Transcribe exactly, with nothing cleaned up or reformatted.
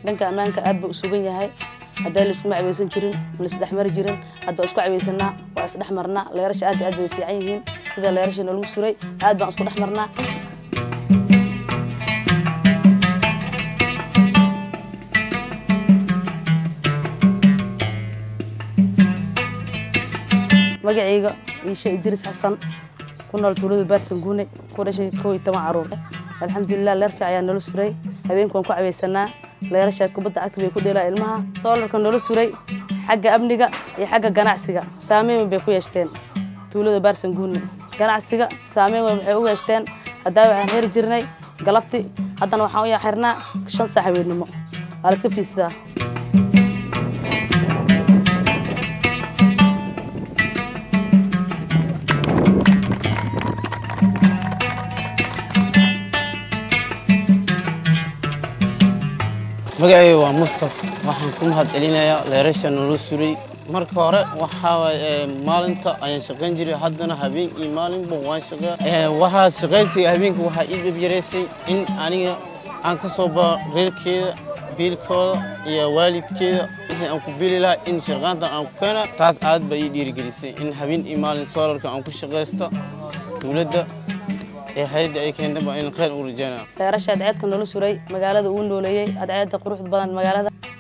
dhanka ammaanka aad buu u sugan yahay haddii la isku macbaysan jirin la isdhex mari jirin hadda isku cabaysanaa waa isdhex marnaa leerasha aad aad bay fiican yihiin sida leerasha lagu suray aad baan isku dhex marnaa magacayga Isha Idris Xasan kuna tuulada Baar Sanguuni ku dhashay koob iyo toban caruur alxamdulillah leerfi ayaa nala suray habeenkan ku cabaysanaa leerasha kubadda cagta bay ku dheelaa ilmaha soolarka nala suray xagga amniga iyo xagga ganacsiga saameyn bay ku yeeshteen tuulada Baar Sanguuni ganacsiga saameyn waxay u yeeshteen hadaa waxaan heri jirnay galabti haddana waxaan u yaxirnaa shan saax habeenimo waa la iska fiisaa magacay waa Mustafa waxaan ku mahadcelinayaa leerasha nala suray marka hore waxa maalinta ayaan shaqayn jiray haddana habeen iyo maalinba waan shaqeeyaa waxa shaqaysay habeenka waxa ii dhib yareysay in aniga aan ka soo baa reerkeeda biilkooda iyo waalidkeeda aan ku biili lahaa in shaqaanta aan ku keena taas aad bay ii dhiirigelisay in habeen iyo maalin soolarka aan ku shaqaysto dawladda ee hay'adda ay keentay in khayr u rajaynaa leerasha adceedka nala suray magaalada uu nooleeyay adceedda quruxda badan magaalada